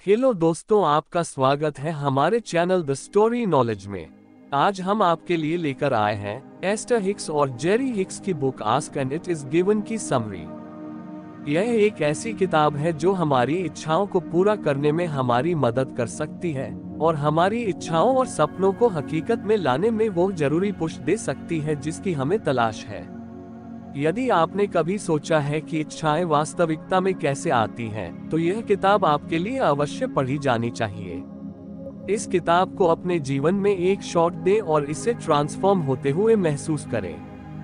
Hello दोस्तों, आपका स्वागत है हमारे चैनल द स्टोरी नॉलेज में। आज हम आपके लिए लेकर आए हैं एस्टर हिक्स और जेरी हिक्स की book ask and it is given की समरी। यह एक ऐसी किताब है जो हमारी इच्छाओं को पूरा करने में हमारी मदद कर सकती है और हमारी इच्छाओं और सपनों को हकीकत में लाने में वो जरूरी पुश दे सकती है जिसकी हमें तलाश है। यदि आपने कभी सोचा है कि इच्छाएं वास्तविकता में कैसे आती हैं, तो यह किताब आपके लिए अवश्य पढ़ी जानी चाहिए। इस किताब को अपने जीवन में एक शॉट दें और इसे ट्रांसफॉर्म होते हुए महसूस करें।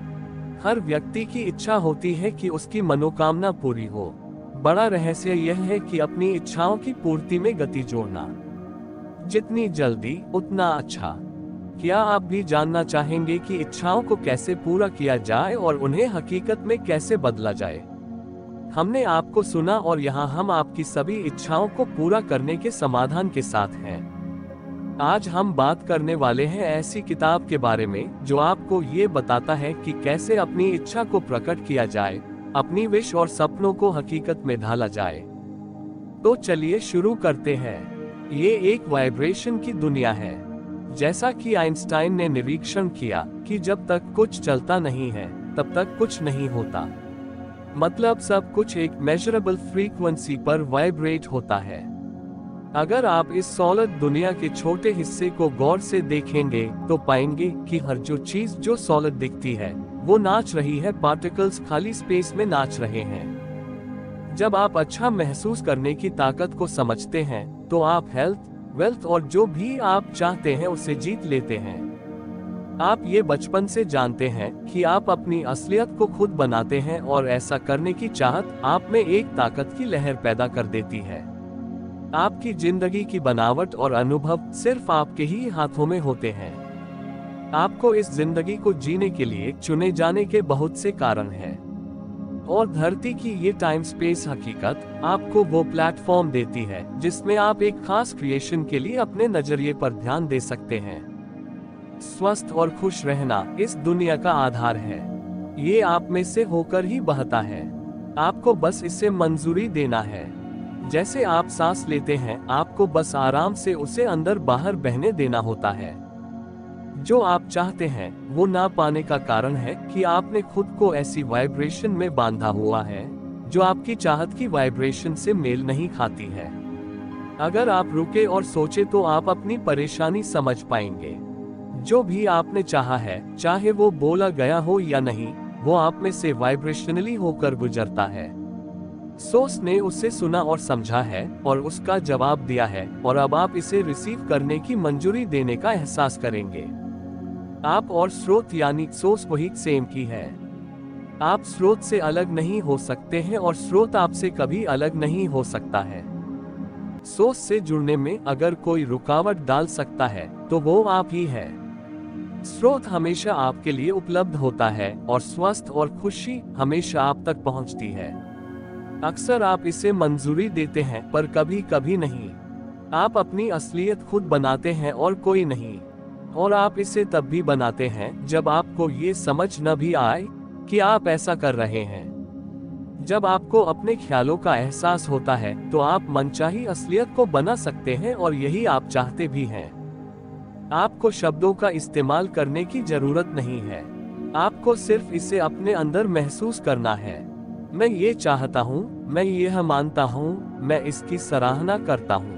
हर व्यक्ति की इच्छा होती है कि उसकी मनोकामना पूरी हो। बड़ा रहस्य यह है कि अपनी इच्छाओं की पूर्ति में गति जोड़ना। जितनी जल्दी उतना अच्छा। क्या आप भी जानना चाहेंगे कि इच्छाओं को कैसे पूरा किया जाए और उन्हें हकीकत में कैसे बदला जाए? हमने आपको सुना और यहाँ हम आपकी सभी इच्छाओं को पूरा करने के समाधान के साथ हैं। आज हम बात करने वाले हैं ऐसी किताब के बारे में जो आपको ये बताता है कि कैसे अपनी इच्छा को प्रकट किया जाए, अपनी विश और सपनों को हकीकत में ढाला जाए। तो चलिए शुरू करते हैं। ये एक वाइब्रेशन की दुनिया है। जैसा कि आइंस्टाइन ने निरीक्षण किया कि जब तक कुछ चलता नहीं है तब तक कुछ नहीं होता। मतलब सब कुछ एक मेजरेबल फ्रीक्वेंसी पर वाइब्रेट होता है। अगर आप इस सॉलिड दुनिया के छोटे हिस्से को गौर से देखेंगे तो पाएंगे कि हर जो चीज जो सॉलिड दिखती है वो नाच रही है, पार्टिकल्स खाली स्पेस में नाच रहे हैं। जब आप अच्छा महसूस करने की ताकत को समझते हैं तो आप हेल्थ, वेल्थ और जो भी आप चाहते हैं उसे जीत लेते हैं। आप ये बचपन से जानते हैं कि आप अपनी असलियत को खुद बनाते हैं और ऐसा करने की चाहत आप में एक ताकत की लहर पैदा कर देती है। आपकी जिंदगी की बनावट और अनुभव सिर्फ आपके ही हाथों में होते हैं। आपको इस जिंदगी को जीने के लिए चुने जाने के बहुत से कारण हैं और धरती की ये टाइम स्पेस हकीकत आपको वो प्लेटफॉर्म देती है जिसमें आप एक खास क्रिएशन के लिए अपने नजरिए पर ध्यान दे सकते हैं। स्वस्थ और खुश रहना इस दुनिया का आधार है। ये आप में से होकर ही बहता है। आपको बस इसे मंजूरी देना है। जैसे आप सांस लेते हैं, आपको बस आराम से उसे अंदर बाहर बहने देना होता है। जो आप चाहते हैं वो ना पाने का कारण है कि आपने खुद को ऐसी वाइब्रेशन में बांधा हुआ है जो आपकी चाहत की वाइब्रेशन से मेल नहीं खाती है। अगर आप रुके और सोचे तो आप अपनी परेशानी समझ पाएंगे। जो भी आपने चाहा है, चाहे वो बोला गया हो या नहीं, वो आप में से वाइब्रेशनली होकर गुजरता है। सोर्स ने उसे सुना और समझा है और उसका जवाब दिया है और अब आप इसे रिसीव करने की मंजूरी देने का एहसास करेंगे। आप और स्रोत यानी सोर्स वही सेम की है। आप स्रोत से अलग नहीं हो सकते हैं और स्रोत आपसे कभी अलग नहीं हो सकता है। सोर्स से जुड़ने में अगर कोई रुकावट डाल सकता है तो वो आप ही है। स्रोत हमेशा आपके लिए उपलब्ध होता है और स्वस्थ और खुशी हमेशा आप तक पहुंचती है। अक्सर आप इसे मंजूरी देते हैं पर कभी कभी नहीं। आप अपनी असलियत खुद बनाते हैं और कोई नहीं। और आप इसे तब भी बनाते हैं जब आपको ये समझ न भी आए कि आप ऐसा कर रहे हैं। जब आपको अपने ख्यालों का एहसास होता है तो आप मनचाही असलियत को बना सकते हैं और यही आप चाहते भी हैं। आपको शब्दों का इस्तेमाल करने की जरूरत नहीं है। आपको सिर्फ इसे अपने अंदर महसूस करना है। मैं ये चाहता हूँ, मैं यह मानता हूँ, मैं इसकी सराहना करता हूँ।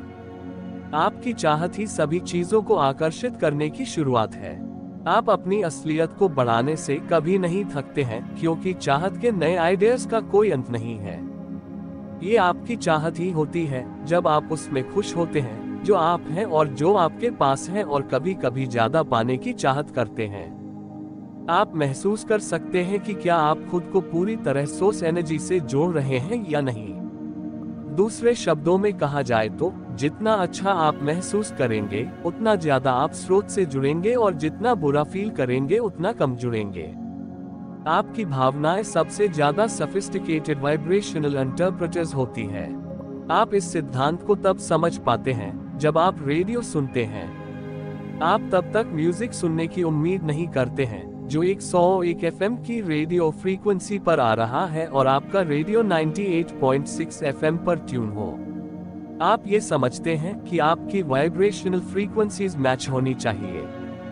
आपकी चाहत ही सभी चीजों को आकर्षित करने की शुरुआत है। आप अपनी असलियत को बढ़ाने से कभी नहीं थकते हैं क्योंकि चाहत के नए आइडियाज का कोई अंत नहीं है। ये आपकी चाहत ही होती है जब आप उसमें खुश होते हैं जो आप हैं और जो आपके पास है और कभी कभी ज्यादा पाने की चाहत करते हैं। आप महसूस कर सकते हैं कि क्या आप खुद को पूरी तरह सोर्स एनर्जी से जोड़ रहे हैं या नहीं। दूसरे शब्दों में कहा जाए तो जितना अच्छा आप महसूस करेंगे उतना ज्यादा आप स्रोत से जुड़ेंगे और जितना बुरा फील करेंगे उतना कम जुड़ेंगे। आपकी भावनाएं सबसे ज्यादा सोफिस्टिकेटेड वाइब्रेशनल इंटरप्रेटर्स होती है। आप इस सिद्धांत को तब समझ पाते हैं जब आप रेडियो सुनते हैं। आप तब तक म्यूजिक सुनने की उम्मीद नहीं करते हैं जो 101 FM की रेडियो फ्रीक्वेंसी पर आ रहा है और आपका रेडियो 98.6 FM पर ट्यून हो। आप ये समझते हैं कि आपकी वाइब्रेशनल फ्रीक्वेंसीज मैच होनी चाहिए।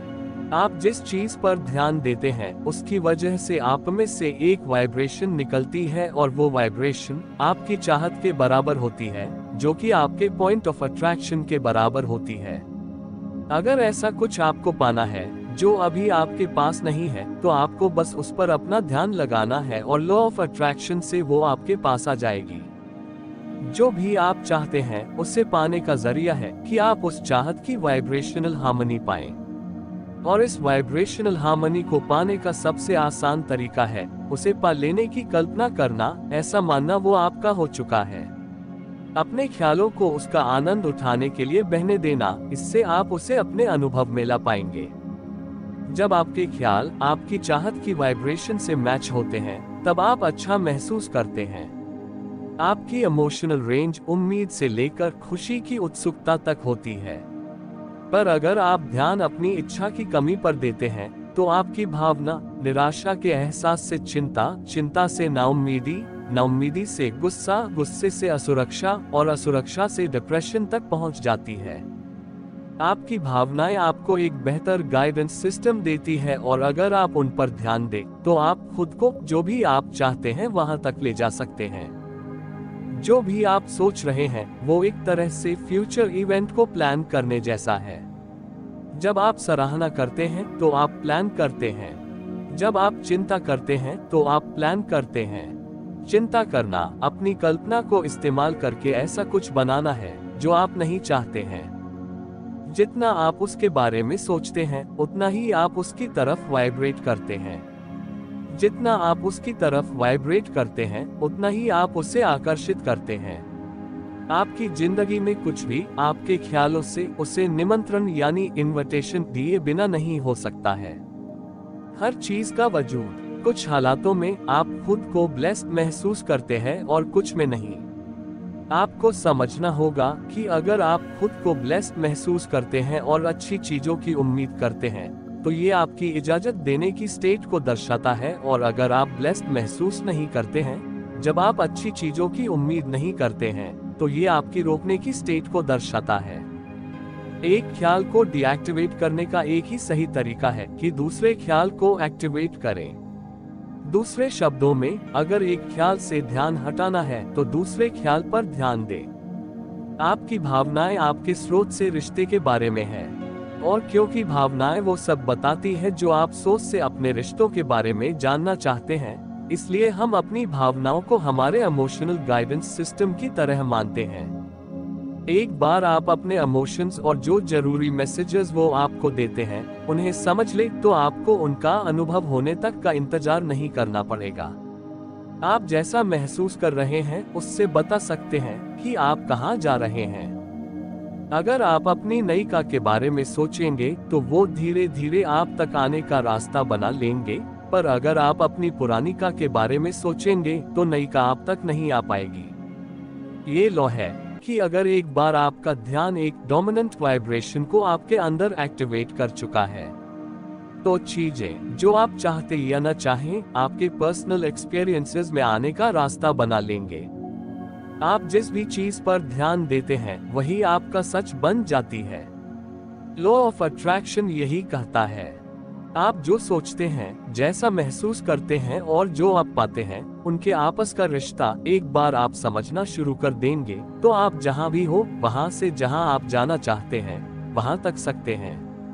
आप जिस चीज पर ध्यान देते हैं उसकी वजह से आप में से एक वाइब्रेशन निकलती है और वो वाइब्रेशन आपकी चाहत के बराबर होती है, जो कि आपके पॉइंट ऑफ अट्रैक्शन के बराबर होती है। अगर ऐसा कुछ आपको पाना है जो अभी आपके पास नहीं है, तो आपको बस उस पर अपना ध्यान लगाना है और लॉ ऑफ अट्रैक्शन से वो आपके पास आ जाएगी। जो भी आप चाहते हैं उसे पाने का जरिया है कि आप उस चाहत की वाइब्रेशनल हार्मनी पाएं। और इस वाइब्रेशनल हार्मनी को पाने का सबसे आसान तरीका है उसे पा लेने की कल्पना करना, ऐसा मानना वो आपका हो चुका है। अपने ख्यालों को उसका आनंद उठाने के लिए बहने देना, इससे आप उसे अपने अनुभव में ला पाएंगे। जब आपके ख्याल आपकी चाहत की वाइब्रेशन से मैच होते हैं, तब आप अच्छा महसूस करते हैं। आपकी इमोशनल रेंज उम्मीद से लेकर खुशी की उत्सुकता तक होती है। पर अगर आप ध्यान अपनी इच्छा की कमी पर देते हैं, तो आपकी भावना निराशा के एहसास से चिंता, चिंता से नाउम्मीदी, नाउम्मीदी से गुस्सा, गुस्से से असुरक्षा और असुरक्षा से डिप्रेशन तक पहुंच जाती है। आपकी भावनाएं आपको एक बेहतर गाइडेंस सिस्टम देती है और अगर आप उन पर ध्यान दें, तो आप खुद को जो भी आप चाहते हैं वहां तक ले जा सकते हैं। जो भी आप सोच रहे हैं वो एक तरह से फ्यूचर इवेंट को प्लान करने जैसा है। जब आप सराहना करते हैं तो आप प्लान करते हैं। जब आप चिंता करते हैं तो आप प्लान करते हैं। चिंता करना अपनी कल्पना को इस्तेमाल करके ऐसा कुछ बनाना है जो आप नहीं चाहते हैं। जितना आप उसके बारे में सोचते हैं, उतना ही आप उसकी तरफ वाइब्रेट करते हैं। जितना आप उसकी तरफ वाइब्रेट करते हैं, उतना ही आप उसे आकर्षित करते हैं। आपकी जिंदगी में कुछ भी आपके ख्यालों से उसे निमंत्रण यानी इनविटेशन दिए बिना नहीं हो सकता है। हर चीज का वजूद, कुछ हालातों में आप खुद को ब्लेस्ड महसूस करते हैं और कुछ में नहीं। आपको समझना होगा कि अगर आप खुद को ब्लेस्ड महसूस करते हैं और अच्छी चीजों की उम्मीद करते हैं, तो ये आपकी इजाजत देने की स्टेट को दर्शाता है। और अगर आप ब्लेस्ड महसूस नहीं करते हैं, जब आप अच्छी चीजों की उम्मीद नहीं करते हैं, तो ये आपकी रोकने की स्टेट को दर्शाता है। एक ख्याल को डीएक्टिवेट करने का एक ही सही तरीका है कि दूसरे ख्याल को एक्टिवेट करें। दूसरे शब्दों में, अगर एक ख्याल से ध्यान हटाना है तो दूसरे ख्याल पर ध्यान दें। आपकी भावनाएं आपके स्रोत से रिश्ते के बारे में है, और क्योंकि भावनाएं वो सब बताती है जो आप सोच से अपने रिश्तों के बारे में जानना चाहते हैं, इसलिए हम अपनी भावनाओं को हमारे इमोशनल गाइडेंस सिस्टम की तरह मानते हैं। एक बार आप अपने इमोशंस और जो जरूरी मैसेजेस वो आपको देते हैं उन्हें समझ ले, तो आपको उनका अनुभव होने तक का इंतजार नहीं करना पड़ेगा। आप जैसा महसूस कर रहे हैं उससे बता सकते हैं कि आप कहां जा रहे हैं। अगर आप अपनी नयिका के बारे में सोचेंगे तो वो धीरे धीरे आप तक आने का रास्ता बना लेंगे, पर अगर आप अपनी पुरानिका के बारे में सोचेंगे तो नयिका आप तक नहीं आ पाएगी। ये लॉ है कि अगर एक बार आपका ध्यान एक डोमिनेंट वाइब्रेशन को आपके अंदर एक्टिवेट कर चुका है, तो चीजें जो आप चाहते या न चाहें आपके पर्सनल एक्सपीरियंसेस में आने का रास्ता बना लेंगे। आप जिस भी चीज पर ध्यान देते हैं वही आपका सच बन जाती है। लॉ ऑफ अट्रैक्शन यही कहता है, आप जो सोचते हैं, जैसा महसूस करते हैं और जो आप पाते हैं, उनके आपस का रिश्ता एक बार आप समझना शुरू कर देंगे, तो आप जहां भी हो वहां से जहां आप जाना चाहते हैं वहां तक सकते हैं।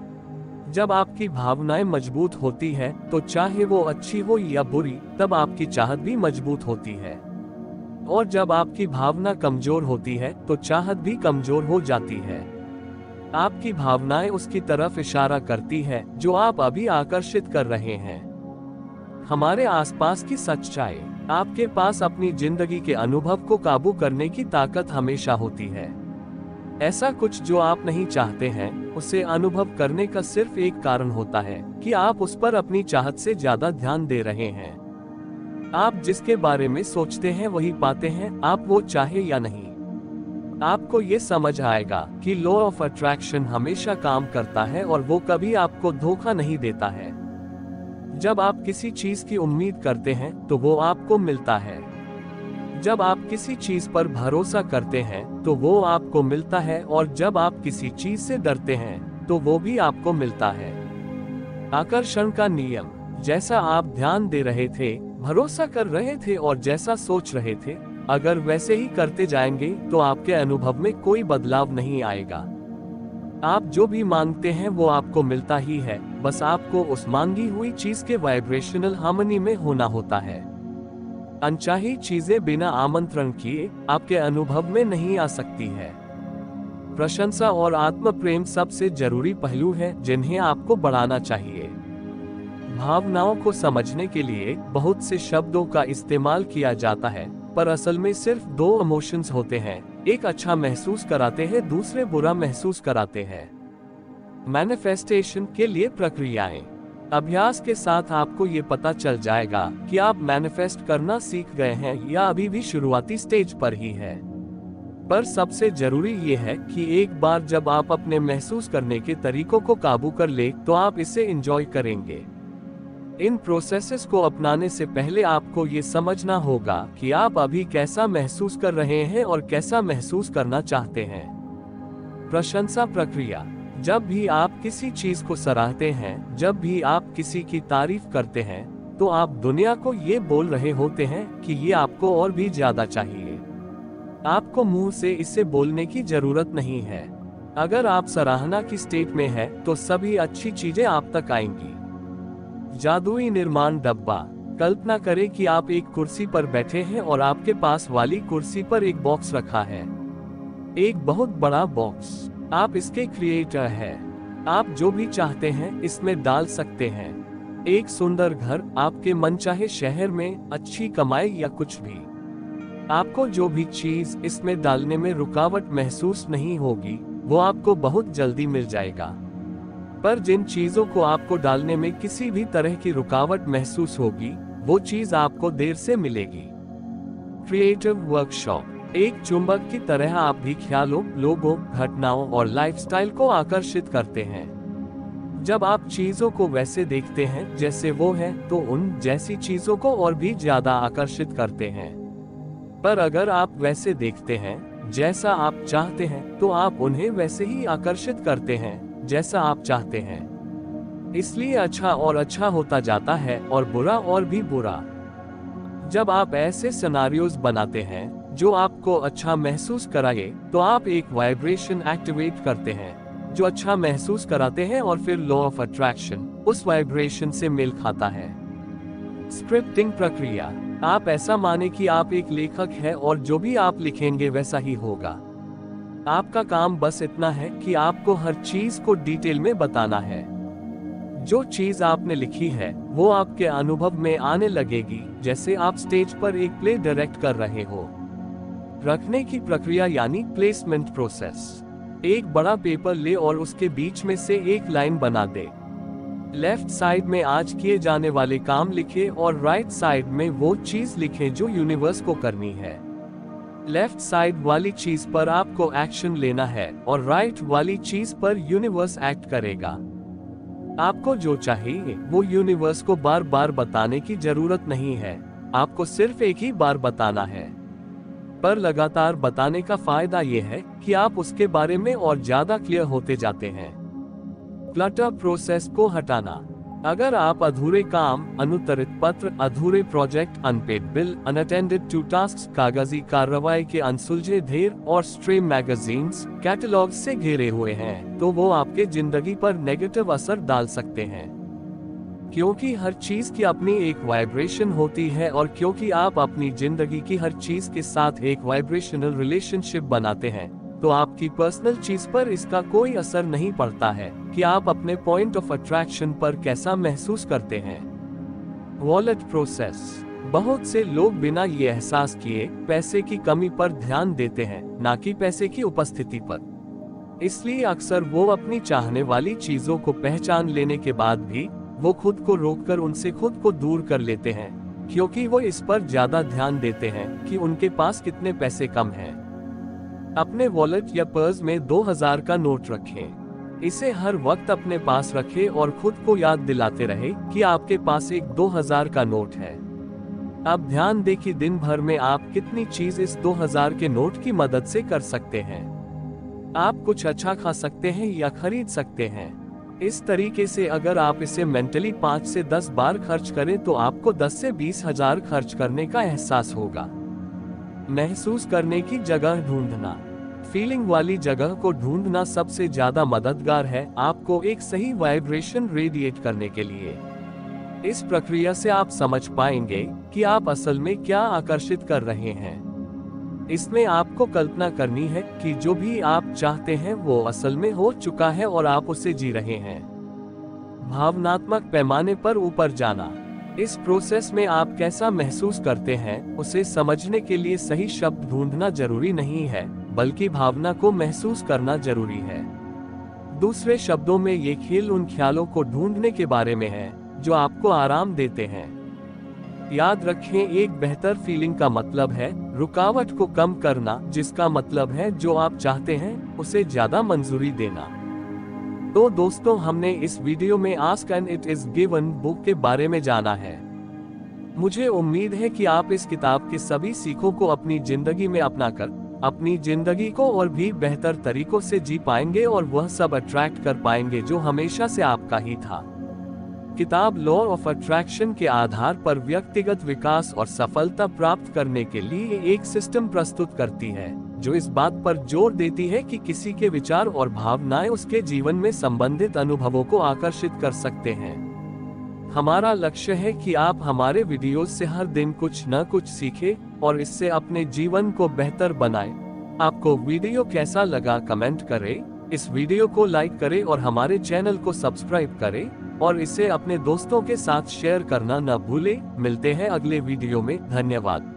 जब आपकी भावनाएं मजबूत होती है, तो चाहे वो अच्छी हो या बुरी, तब आपकी चाहत भी मजबूत होती है। और जब आपकी भावना कमजोर होती है तो चाहत भी कमजोर हो जाती है। आपकी भावनाएं उसकी तरफ इशारा करती है जो आप अभी आकर्षित कर रहे हैं। हमारे आसपास की सच्चाई, आपके पास अपनी जिंदगी के अनुभव को काबू करने की ताकत हमेशा होती है। ऐसा कुछ जो आप नहीं चाहते हैं, उसे अनुभव करने का सिर्फ एक कारण होता है कि आप उस पर अपनी चाहत से ज्यादा ध्यान दे रहे हैं। आप जिसके बारे में सोचते हैं वही पाते हैं, आप वो चाहे या नहीं। आपको ये समझ आएगा कि लॉ ऑफ अट्रैक्शन हमेशा काम करता है और वो कभी आपको धोखा नहीं देता है। जब आप किसी चीज की उम्मीद करते हैं तो वो आपको मिलता है। जब आप किसी चीज पर भरोसा करते हैं तो वो आपको मिलता है, और जब आप किसी चीज से डरते हैं तो वो भी आपको मिलता है। आकर्षण का नियम। जैसा आप ध्यान दे रहे थे, भरोसा कर रहे थे और जैसा सोच रहे थे, अगर वैसे ही करते जाएंगे तो आपके अनुभव में कोई बदलाव नहीं आएगा। आप जो भी मांगते हैं वो आपको मिलता ही है, बस आपको उस मांगी हुई चीज के वाइब्रेशनल हार्मनी में होना होता है। अनचाही चीजें बिना आमंत्रण किए आपके अनुभव में नहीं आ सकती है। प्रशंसा और आत्म प्रेम सबसे जरूरी पहलू है जिन्हें आपको बढ़ाना चाहिए। भावनाओं को समझने के लिए बहुत से शब्दों का इस्तेमाल किया जाता है, पर असल में सिर्फ दो इमोशंस होते हैं, एक अच्छा महसूस कराते हैं, दूसरे बुरा महसूस कराते हैं। मैनिफेस्टेशन के लिए प्रक्रियाएं। अभ्यास के साथ आपको ये पता चल जाएगा कि आप मैनिफेस्ट करना सीख गए हैं या अभी भी शुरुआती स्टेज पर ही है। पर सबसे जरूरी ये है कि एक बार जब आप अपने महसूस करने के तरीकों को काबू कर ले तो आप इसे एंजॉय करेंगे। इन प्रोसेसेस को अपनाने से पहले आपको ये समझना होगा कि आप अभी कैसा महसूस कर रहे हैं और कैसा महसूस करना चाहते हैं। प्रशंसा प्रक्रिया। जब भी आप किसी चीज को सराहते हैं, जब भी आप किसी की तारीफ करते हैं, तो आप दुनिया को ये बोल रहे होते हैं कि ये आपको और भी ज्यादा चाहिए। आपको मुंह से इसे बोलने की जरूरत नहीं है। अगर आप सराहना की स्टेट में है तो सभी अच्छी चीजें आप तक आएंगी। जादुई निर्माण डब्बा। कल्पना करें कि आप एक कुर्सी पर बैठे हैं और आपके पास वाली कुर्सी पर एक बॉक्स रखा है, एक बहुत बड़ा बॉक्स। आप इसके क्रिएटर हैं। आप जो भी चाहते हैं इसमें डाल सकते हैं। एक सुंदर घर, आपके मनचाहे शहर में, अच्छी कमाई या कुछ भी। आपको जो भी चीज इसमें डालने में रुकावट महसूस नहीं होगी वो आपको बहुत जल्दी मिल जाएगा। पर जिन चीजों को आपको डालने में किसी भी तरह की रुकावट महसूस होगी वो चीज आपको देर से मिलेगी। Creative workshop. एक चुंबक की तरह आप भी ख्यालों, लोगों, घटनाओं और लाइफस्टाइल को आकर्षित करते हैं। जब आप चीजों को वैसे देखते हैं जैसे वो हैं, तो उन जैसी चीजों को और भी ज्यादा आकर्षित करते हैं। पर अगर आप वैसे देखते हैं जैसा आप चाहते हैं, तो आप उन्हें वैसे ही आकर्षित करते हैं जैसा आप चाहते हैं। इसलिए अच्छा और अच्छा होता जाता है और बुरा और भी बुरा। जब आप ऐसे सिनेरियोज बनाते हैं जो आपको अच्छा महसूस कराए, तो आप एक वाइब्रेशन एक्टिवेट करते हैं जो अच्छा महसूस कराते हैं, और फिर लॉ ऑफ अट्रैक्शन उस वाइब्रेशन से मेल खाता है। स्क्रिप्टिंग प्रक्रिया। आप ऐसा माने कि आप एक लेखक हैं और जो भी आप लिखेंगे वैसा ही होगा। आपका काम बस इतना है कि आपको हर चीज को डिटेल में बताना है। जो चीज आपने लिखी है वो आपके अनुभव में आने लगेगी जैसे आप स्टेज पर एक प्ले डायरेक्ट कर रहे हो। रखने की प्रक्रिया यानी प्लेसमेंट प्रोसेस। एक बड़ा पेपर ले और उसके बीच में से एक लाइन बना दे। लेफ्ट साइड में आज किए जाने वाले काम लिखे और राइट साइड में वो चीज लिखें जो यूनिवर्स को करनी है। लेफ्ट साइड वाली चीज पर आपको एक्शन लेना है और राइट वाली चीज पर यूनिवर्स एक्ट करेगा। आपको जो चाहिए वो यूनिवर्स को बार बार बताने की जरूरत नहीं है, आपको सिर्फ एक ही बार बताना है। पर लगातार बताने का फायदा ये है कि आप उसके बारे में और ज्यादा क्लियर होते जाते हैं। क्लटर प्रोसेस को हटाना। अगर आप अधूरे काम, अनुत्तरित पत्र, अधूरे project, unpaid bill, unattended to task, कागजी कार्रवाई के अनसुलझे ढेर और स्ट्रे मैगजीन्स, कैटलॉग से घेरे हुए हैं, तो वो आपके जिंदगी पर नेगेटिव असर डाल सकते हैं। क्योंकि हर चीज की अपनी एक वाइब्रेशन होती है और क्योंकि आप अपनी जिंदगी की हर चीज के साथ एक वाइब्रेशनल रिलेशनशिप बनाते हैं, तो आपकी पर्सनल चीज पर इसका कोई असर नहीं पड़ता है कि आप अपने पॉइंट ऑफ अट्रैक्शन पर कैसा महसूस करते हैं। Wallet process. बहुत से लोग बिना ये एहसास किए पैसे की कमी पर ध्यान देते हैं, ना कि पैसे की उपस्थिति पर। इसलिए अक्सर वो अपनी चाहने वाली चीजों को पहचान लेने के बाद भी वो खुद को रोककर उनसे खुद को दूर कर लेते हैं, क्योंकि वो इस पर ज्यादा ध्यान देते हैं कि उनके पास कितने पैसे कम हैं। अपने वॉलेट या पर्स में 2000 का नोट रखें। इसे हर वक्त अपने पास रखें और खुद को याद दिलाते रहे कि आपके पास एक 2000 का नोट है। अब ध्यान दें कि दिन भर में आप कितनी चीज इस 2000 के नोट की मदद से कर सकते हैं। आप कुछ अच्छा खा सकते हैं या खरीद सकते हैं। इस तरीके से अगर आप इसे मेंटली 5 से 10 बार खर्च करें तो आपको 10 से 20 हजार खर्च करने का एहसास होगा। महसूस करने की जगह ढूंढना। फीलिंग वाली जगह को ढूंढना सबसे ज्यादा मददगार है आपको एक सही वाइब्रेशन रेडिएट करने के लिए। इस प्रक्रिया से आप समझ पाएंगे कि आप असल में क्या आकर्षित कर रहे हैं। इसमें आपको कल्पना करनी है कि जो भी आप चाहते हैं वो असल में हो चुका है और आप उसे जी रहे हैं। भावनात्मक पैमाने पर ऊपर जाना। इस प्रोसेस में आप कैसा महसूस करते हैं उसे समझने के लिए सही शब्द ढूंढना जरूरी नहीं है, बल्कि भावना को महसूस करना जरूरी है। दूसरे शब्दों में ये खेल उन ख्यालों को ढूंढने के बारे में है जो आपको आराम देते हैं। याद रखें, एक बेहतर फीलिंग का मतलब है रुकावट को कम करना, जिसका मतलब है जो आप चाहते हैं उसे ज्यादा मंजूरी देना। तो दोस्तों, हमने इस वीडियो में ask and it is given book के बारे में जाना है। मुझे उम्मीद है कि आप इस किताब के सभी सीखों को अपनी जिंदगी में अपनाकर अपनी जिंदगी को और भी बेहतर तरीकों से जी पाएंगे और वह सब अट्रैक्ट कर पाएंगे जो हमेशा से आपका ही था। किताब लॉ ऑफ अट्रैक्शन के आधार पर व्यक्तिगत विकास और सफलता प्राप्त करने के लिए एक सिस्टम प्रस्तुत करती है जो इस बात पर जोर देती है कि किसी के विचार और भावनाएं उसके जीवन में संबंधित अनुभवों को आकर्षित कर सकते हैं। हमारा लक्ष्य है कि आप हमारे वीडियोस से हर दिन कुछ न कुछ सीखें और इससे अपने जीवन को बेहतर बनाएं। आपको वीडियो कैसा लगा कमेंट करें, इस वीडियो को लाइक करें और हमारे चैनल को सब्सक्राइब करें और इसे अपने दोस्तों के साथ शेयर करना न भूलें। मिलते हैं अगले वीडियो में। धन्यवाद।